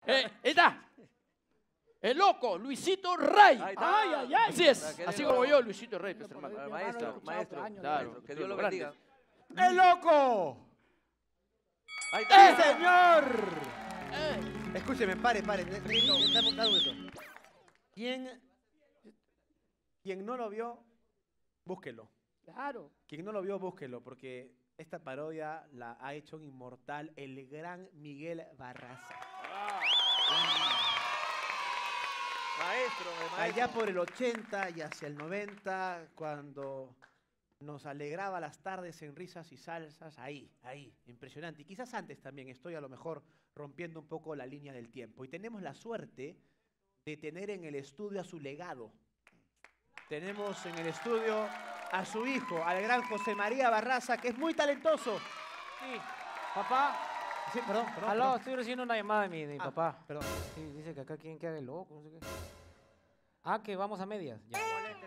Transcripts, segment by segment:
Está. El loco, Luisito Rey. Ahí está. Ay, ay, ay. Así es, así como yo, Luisito Rey, pues, Por hermano. ahí, Maestro, maestro, Claro, que Dios lo grande. bendiga. ¡El loco! Ahí ¡Sí, está. señor! Eh, Escúcheme, pare. Dame un momento. Quien no lo vio, búsquelo. Claro. Quien no lo vio, búsquelo, porque esta parodia la ha hecho un inmortal, el gran Miguel Barraza. Maestro, maestro. Allá por el 80 y hacia el 90, cuando nos alegraba las tardes en risas y salsas, ahí, impresionante. Y quizás antes también, estoy a lo mejor rompiendo un poco la línea del tiempo. Y tenemos la suerte de tener en el estudio a su legado. Tenemos en el estudio a su hijo, al gran José María Barraza, que es muy talentoso. Sí. Papá. Sí, perdón. Aló, estoy recibiendo una llamada de mi papá. Perdón. Sí, dice que acá quieren que haga el loco, no sé qué. Ah, que vamos a medias. Ya.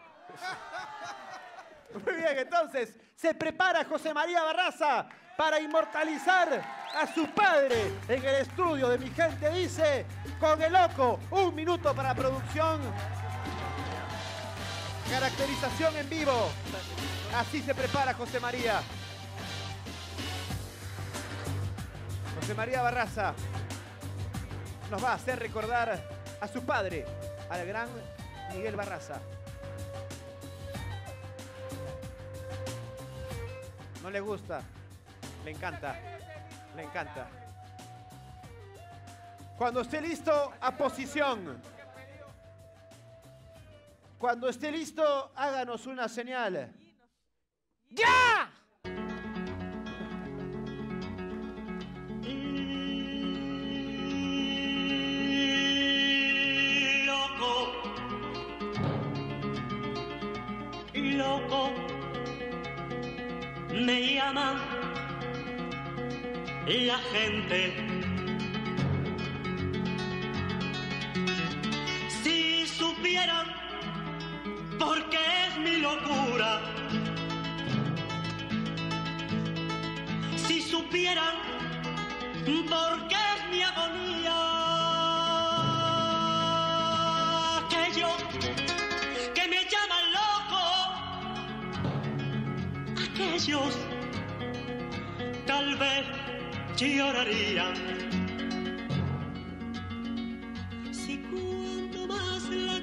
Muy bien, entonces, se prepara José María Barraza para inmortalizar a su padre en el estudio de Mi Gente Dice, con el loco. 1 minuto para producción. Caracterización en vivo. Así se prepara José María. José María Barraza nos va a hacer recordar a su padre, al gran Miguel Barraza. No le gusta, le encanta, le encanta. Cuando esté listo, a posición. Cuando esté listo, háganos una señal. ¡Ya! Loco, me llama la gente. Si supieran por qué es mi locura, si supieran por qué es mi agonía, que me llaman loco, aquellos tal vez llorarían. Si cuanto más la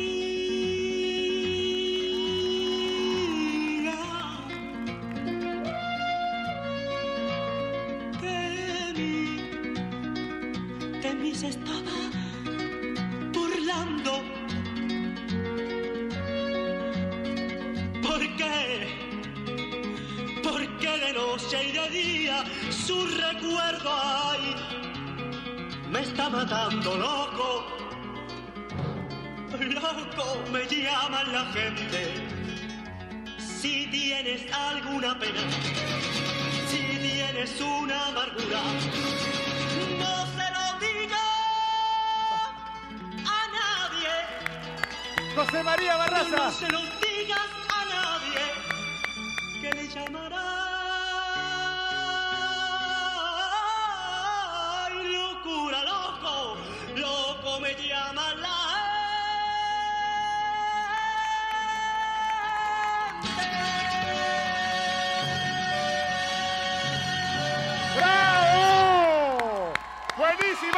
quería, de mí se estaba burlando. ¿Por qué? Porque de noche y de día su recuerdo ay, me está matando, loco. Loco me llama la gente. Si tienes alguna pena, si tienes una amargura, no se lo digas a nadie. José María Barraza. No se lo digas a nadie, que le llamará locura, loco, loco me llama la gente. ¡Bravo! ¡Buenísimo!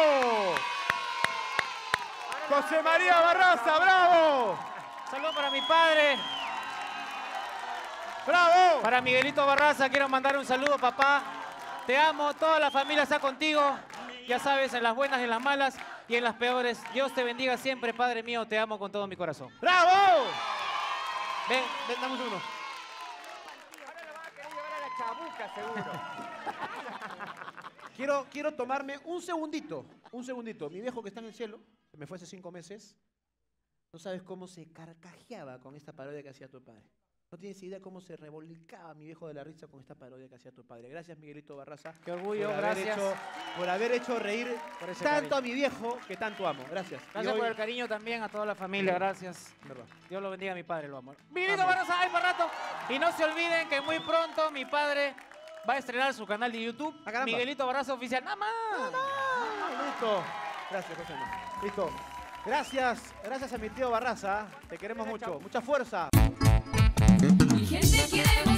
José María Barraza, ¡bravo! Saludos para mi padre, ¡Bravo! para Miguelito Barraza. Quiero mandar un saludo, papá. Te amo, toda la familia está contigo. Ya sabes, en las buenas, en las malas y en las peores. Dios te bendiga siempre, Padre mío. Te amo con todo mi corazón. ¡Bravo! Ven. Ven, dame uno. Ahora la van a querer llevar a la chabuca, seguro. Quiero tomarme un segundito. Mi viejo que está en el cielo, se me fue hace 5 meses, no sabes cómo se carcajeaba con esta parodia que hacía tu padre. No tienes idea cómo se revolcaba mi viejo de la risa con esta parodia que hacía tu padre. Gracias, Miguelito Barraza. Qué orgullo, por haber gracias. por haber hecho reír Por ese tanto cariño. a mi viejo que tanto amo. Gracias. Y Gracias hoy- por el cariño también a toda la familia, gracias. Verdad. Dios lo bendiga a mi padre, lo amo. Miguelito Amo. Barraza, ay, para rato. Y no se olviden que muy pronto mi padre va a estrenar su canal de YouTube. Ah, caramba. Miguelito Barraza Oficial. ¡Nada más! Listo. Gracias, José. Listo. Gracias a mi tío Barraza. Te queremos mucho. Mucha fuerza. Mi gente quiere